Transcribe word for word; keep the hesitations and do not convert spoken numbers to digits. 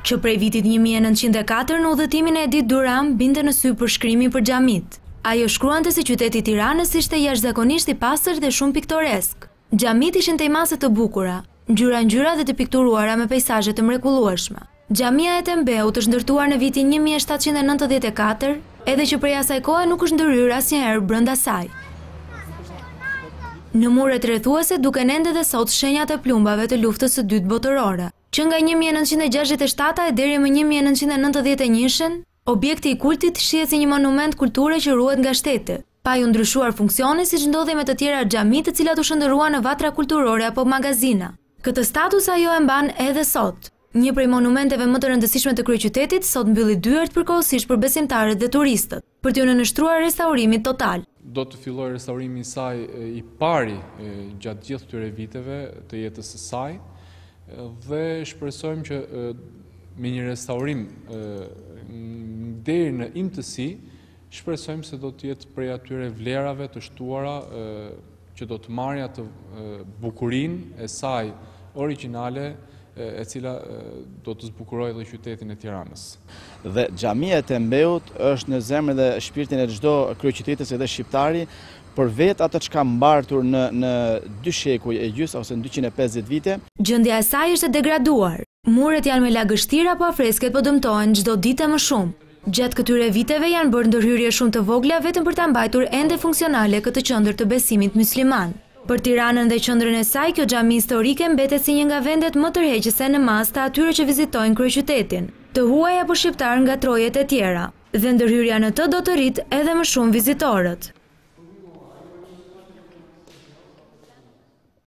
që prej vitit një mijë e nëntëqind e katër në udhëtimin e Edith Duran binte në sy përshkrimi për xhamit. Ajo shkruante se qyteti i Tiranës ishte jashtëzakonisht i pastër dhe shumë piktoresk. Xhamit ishin tejmase të bukura, ngjyra-ngjyra dhe të pikturuara me peizazhe të mrekullueshme. Xhamia e Tembeut është ndërtuar në vitin një mijë e shtatëqind e nëntëdhjetë e katër, edhe që prej asaj kohe nuk është ndërhyrë asnjëherë brenda saj. Në muret rrethuese duken ende dhe sot shenjat e plumbave të luftës së dytë botërore, që nga një mijë e nëntëqind e gjashtëdhjetë e shtatë deri më një mijë e nëntëqind e nëntëdhjetë e një, objekti i kultit shihet si një monument kulture që ruhet nga shteti, pa ju ndryshuar funksioni siç ndodhi me të tjera xhami të cilat u shndërruan në vatra kulturore apo magazina. Këtë status ajo e mban edhe sot. Një prej monumenteve më të rëndësishme të kryeqytetit sot mbylli dyert përkohësisht për besimtarët dhe turistët, për t'u nënshtruar restaurimit total. Do të filloj restaurimi i saj i pari gjatë gjithë këtyre viteve të jetës së saj dhe shpresojmë që me një restaurim deri në imtësi, shpresojmë se do të jetë prej atyre vlerave të shtuara që do të marrë atë bukurinë e saj origjinale, e cila do të zbukurojë dhe qytetin e Tiranës. Dhe xhamia e Tembeut është në zemrën dhe shpirtin e çdo kryeqytetës edhe shqiptari, për vetë atë çka mbartur në në dy shekuj e gjys ose në dyqind e pesëdhjetë vite. Gjendja e saj është e degraduar. Muret janë me lagështira, po afresket po dëmtohen çdo ditë më shumë. Gjatë këtyre viteve janë bërë ndërhyrje shumë të vogla vetëm për ta mbajtur ende funksionale këtë qendër të besimit mysliman. Për Tiranën dhe qendrën e saj, kjo xhami historike mbetet si një nga vendet më tërheqëse në masë të atyre që vizitojnë kryeqytetin, të huaj apo shqiptar nga trojet e tjera, dhe ndërhyrja në të do të rritë edhe më shumë vizitorët.